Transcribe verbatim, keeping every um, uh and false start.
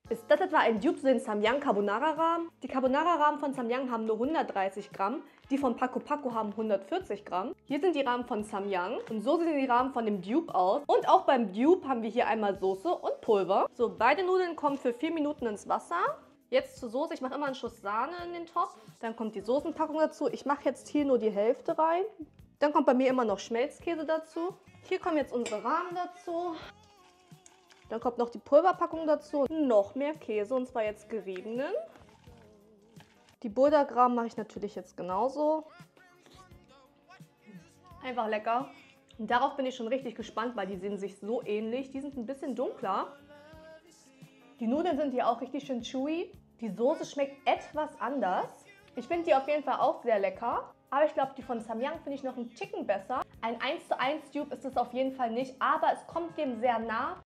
Ist das etwa ein Dupe zu den Samyang Carbonara Ramen? Die Carbonara Ramen von Samyang haben nur hundertdreißig Gramm, die von Paco Paco haben hundertvierzig Gramm. Hier sind die Ramen von Samyang und so sehen die Ramen von dem Dupe aus. Und auch beim Dupe haben wir hier einmal Soße und Pulver. So, beide Nudeln kommen für vier Minuten ins Wasser. Jetzt zur Soße. Ich mache immer einen Schuss Sahne in den Topf. Dann kommt die Soßenpackung dazu. Ich mache jetzt hier nur die Hälfte rein. Dann kommt bei mir immer noch Schmelzkäse dazu. Hier kommen jetzt unsere Ramen dazu. Dann kommt noch die Pulverpackung dazu. Noch mehr Käse, und zwar jetzt geriebenen. Die Buldak-Ramen mache ich natürlich jetzt genauso. Einfach lecker. Und darauf bin ich schon richtig gespannt, weil die sehen sich so ähnlich. Die sind ein bisschen dunkler. Die Nudeln sind hier auch richtig schön chewy. Die Soße schmeckt etwas anders. Ich finde die auf jeden Fall auch sehr lecker. Aber ich glaube, die von Samyang finde ich noch einen Ticken besser. Ein eins zu eins Dupe ist es auf jeden Fall nicht, aber es kommt dem sehr nah.